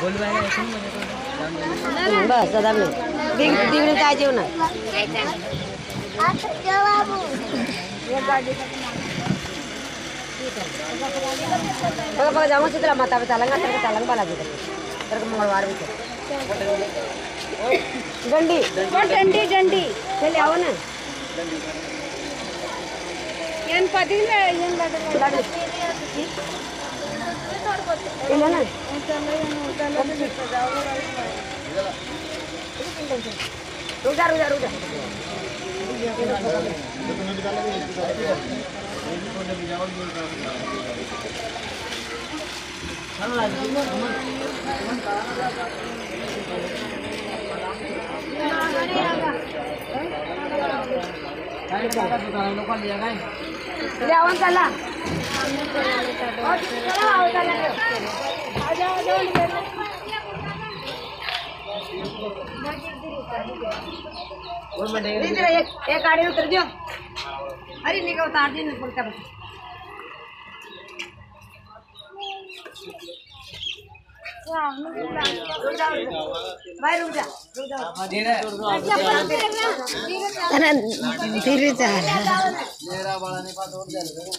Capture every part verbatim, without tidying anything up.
बस दादा मी दिग दिगने काय जेवण बघा बघा जाऊ चित्रा माता पे तालंगा तर तालंग बाला जी तर मंगळवार भी डंडी डंडी डंडी चल आओ ना ಏನ್ ಪದಿಲ್ಲ ಏನ್ ಲಾಡ ಇಲ್ಲ ना रुक जा रुक जा रुक जा ले आवन चला एक एक गाड़ी उतर दियो अरे निका उतार दी ना पड़ता भाई रुक जा रुक जा धीरे चल मेरा बड़ा ने पास और जा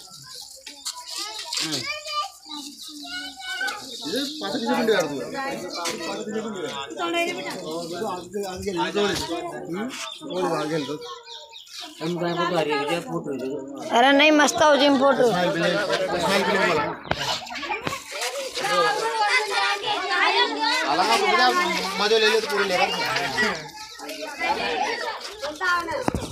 ये पास किसे बंद कर दो पास किसे बंद कर सोने रे बेटा आगे आगे ले दो हम और आगे ले दो हम काय फोटो आ रही है फोटो अरे नहीं मस्त हो जिम फोटो स्माइल के वाला अलग मजा ले ले तो पूरे लेकर